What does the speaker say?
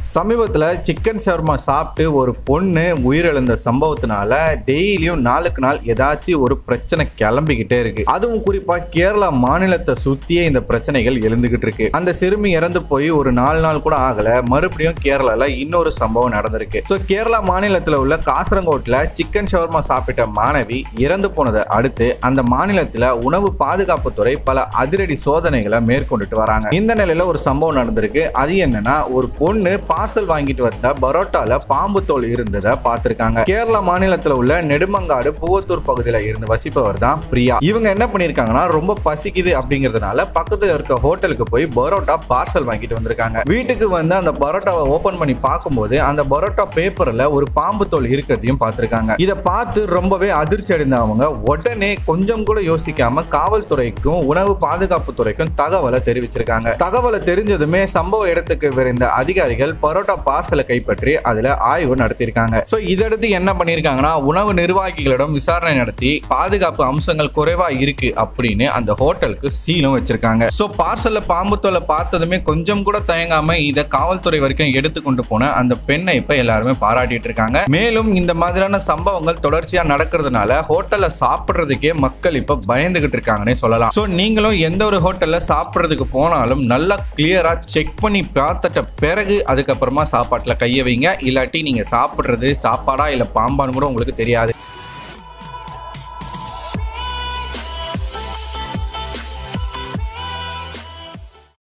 சமீபத்தில் chicken shawarma சாப்பிட்டு ஒரு பொண்ணு உயிரிழந்த சம்பவத்தினால டெய்லியும் நாளுக்கு நாள் ஏதாச்சும் ஒரு பிரச்சனை கிளம்பிக்கிட்டே இருக்கு. அதுவும் குறிப்பா கேரளா மாநிலத்தை சுத்தியே இந்த பிரச்சனைகள் எழுந்துகிட்டு இருக்கு. அந்த சிறுமி இறந்து போய் ஒரு 4 நாள் கூட ஆகல, மறுபடியும் கேரளால இன்னொரு சம்பவம் நடந்திருக்கு. ஸோ கேரளா மாநிலத்தில் உள்ள காசரங்கோட்ல சிக்கன் ஷவர்மா சாப்பிட்ட மாணவி இறந்து போனதை அடுத்து அந்த மாநிலத்தில் உணவு பாதுகாப்புத்துறை பல அதிரடி சோதனைகளை மேற்கொண்டுட்டு வராங்க. இந்த நிலையில ஒரு சம்பவம் நடந்திருக்கு. அது என்னன்னா, ஒரு பொண்ணு பார்சல் வாங்கிட்டு வந்த பரோட்டால பாம்பு தோல் இருந்ததை பார்த்திருக்காங்க. கேரளா மாநிலத்தில் உள்ள நெடுமங்காடு பூவத்தூர் பகுதியில் இருந்து வசிப்பவர் தான் பிரியா. இவங்க என்ன பண்ணிருக்காங்கன்னா, ரொம்ப பசிக்குது அப்படிங்கிறதுனால பக்கத்துல இருக்க ஹோட்டலுக்கு போய் பரோட்டா பார்சல் வாங்கிட்டு வந்திருக்காங்க. வீட்டுக்கு வந்து அந்த பரோட்டாவை ஓபன் பண்ணி பார்க்கும்போது அந்த பரோட்டா பேப்பர்ல ஒரு பாம்பு தோல் இருக்கிறதையும் பார்த்திருக்காங்க. இதை பார்த்து ரொம்பவே அதிர்ச்சி அடைந்த அவங்க உடனே கொஞ்சம் கூட யோசிக்காம காவல்துறைக்கும் உணவு பாதுகாப்பு துறைக்கும் தகவலை தெரிவிச்சிருக்காங்க. தகவலை தெரிஞ்சதுமே சம்பவ இடத்துக்கு விரைந்த அதிகாரிகள் பரோட்டா பார்சலை கைப்பற்றி அதுல ஆய்வு நடத்தியிருக்காங்க. சோ இதடுத்து என்ன பண்ணிருக்காங்கன்னா, உணவு நிர்வாகிகளிடம் விசாரணை நடத்தி பாதுகாப்பு அம்சங்கள் குறைவா இருக்கு அப்படின்னு அந்த ஹோட்டலுக்கு சீலும் வச்சிருக்காங்க. சோ பார்சல்ல பாம்பு தோலை பார்த்ததுமே கொஞ்சம் கூட தயங்காம இதை காவல்துறை வரைக்கும் எடுத்து கொண்டு போன அந்த பெண்ணை இப்ப எல்லாருமே பாராட்டிட்டு இருக்காங்க. மேலும் இந்த மாதிரியான சம்பவங்கள் தொடர்ச்சியா நடக்கிறதுனால ஹோட்டல்ல சாப்பிடுறதுக்கே மக்கள் இப்ப பயந்துகிட்டு இருக்காங்கன்னு சொல்லலாம். சோ நீங்களும் எந்த ஒரு ஹோட்டல்ல சாப்பிடுறதுக்கு போனாலும் நல்லா கிளியரா செக் பண்ணி பார்த்துட்ட பிறகு அதுக்கப்புறமா சாப்பாட்டுல கைய வைங்க. இல்லாட்டி நீங்க சாப்பிடுறது சாப்பாடா இல்ல பாம்பான்னு கூட உங்களுக்கு தெரியாது.